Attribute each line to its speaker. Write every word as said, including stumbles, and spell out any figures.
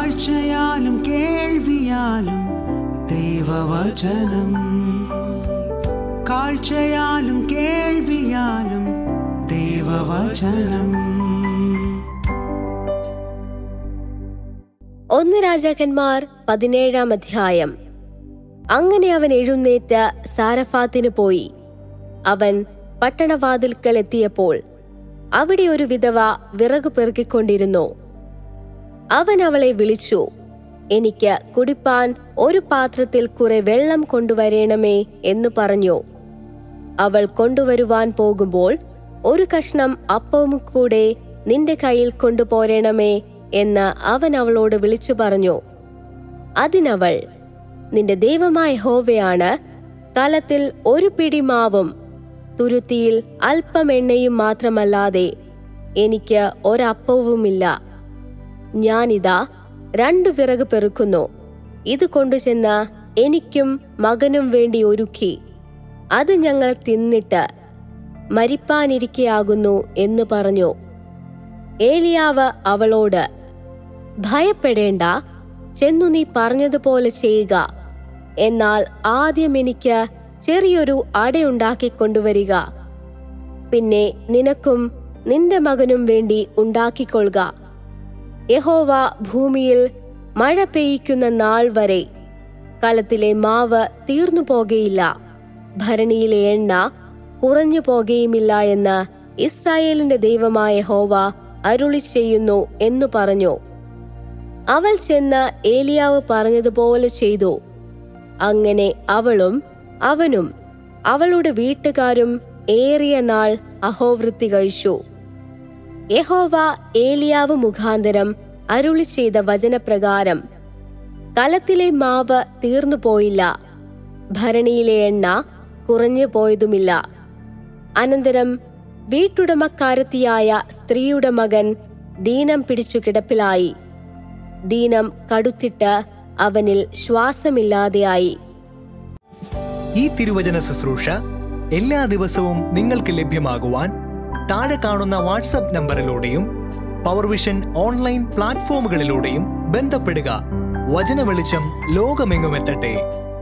Speaker 1: കാഴ്ചയാലും കേൾവിയാലും ദൈവവചനം, കാഴ്ചയാലും കേൾവിയാലും ദൈവവചനം.
Speaker 2: ഒന്ന് രാജാക്കന്മാർ പതിനേഴാം അധ്യായം. അങ്ങനെ അവൻ എഴുന്നേറ്റ് സാരഫാത്തിന് പോയി. അവൻ പട്ടണവാതിൽക്കൽ എത്തിയപ്പോൾ അവിടെ ഒരു വിധവ വിറകു പെറുക്കിക്കൊണ്ടിരുന്നു. അവൻ അവളെ വിളിച്ചു, എനിക്ക് കുടിപ്പാൻ ഒരു പാത്രത്തിൽ കുറെ വെള്ളം കൊണ്ടുവരേണമേ എന്നു പറഞ്ഞു. അവൾ കൊണ്ടുവരുവാൻ പോകുമ്പോൾ, ഒരു കഷ്ണം അപ്പവും കൂടെ നിന്റെ കയ്യിൽ കൊണ്ടുപോരണമേ എന്ന് അവൻ അവളോട് വിളിച്ചു പറഞ്ഞു. അതിനവൾ, നിന്റെ ദൈവമായ യഹോവയാണ്, കലത്തിൽ ഒരു പിടി മാവും തുരുത്തിയിൽ അല്പം എണ്ണയും മാത്രമല്ലാതെ എനിക്ക് ഒരപ്പവുമില്ല. ഞാനിതാ രണ്ടു വിറക് പെറുക്കുന്നു. ഇത് കൊണ്ടുചെന്ന് എനിക്കും മകനും വേണ്ടി ഒരുക്കി അത് ഞങ്ങൾ തിന്നിട്ട് മരിപ്പാനിരിക്കയാകുന്നു എന്ന് പറഞ്ഞു. ഏലിയാവ് അവളോട്, ഭയപ്പെടേണ്ട, ചെന്നു നീ പറഞ്ഞതുപോലെ ചെയ്യുക. എന്നാൽ ആദ്യം എനിക്ക് ചെറിയൊരു അടയുണ്ടാക്കിക്കൊണ്ടുവരിക. പിന്നെ നിനക്കും നിന്റെ മകനും വേണ്ടി ഉണ്ടാക്കിക്കൊള്ളുക. യഹോവ ഭൂമിയിൽ മഴ പെയ്യിക്കുന്ന നാൾ വരെ കലത്തിലെ മാവ് തീർന്നു പോകയില്ല, ഭരണിയിലെ എണ്ണ കുറഞ്ഞു പോകുകയുമില്ല എന്ന് ഇസ്രായേലിന്റെ ദൈവമായ യഹോവ അരുളി ചെയ്യുന്നു എന്നു പറഞ്ഞു. അവൾ ചെന്ന് ഏലിയാവ് പറഞ്ഞതുപോലെ ചെയ്തു. അങ്ങനെ അവളും അവനും അവളുടെ വീട്ടുകാരും ഏറിയ നാൾ അഹോവൃത്തി കഴിച്ചു. യഹോവ ഏലിയാവ് മുഖാന്തരം അരുളി ചെയ്ത വചനപ്രകാരം കലത്തിലെ മാവ് തീർന്നു പോയില്ല, ഭരണിയിലെ എണ്ണ കുറഞ്ഞു പോയതുമില്ല. അനന്തരം വീട്ടുടമക്കാരത്തിയായ സ്ത്രീയുടെ മകൻ ദീനം പിടിച്ചു കിടപ്പിലായി. ദീനം കടുത്തിട്ട് അവനിൽ ശ്വാസമില്ലാതെയായി.
Speaker 3: ഈ തിരുവചന ശുശ്രൂഷ എല്ലാ ദിവസവും നിങ്ങൾക്ക് ലഭ്യമാകുവാൻ താഴെ കാണുന്ന വാട്സ്ആപ്പ് നമ്പറിലൂടെയും പവർവിഷൻ ഓൺലൈൻ പ്ലാറ്റ്ഫോമുകളിലൂടെയും ബന്ധപ്പെടുക. വചന വെളിച്ചം ലോകമെങ്ങുമെത്തട്ടെ.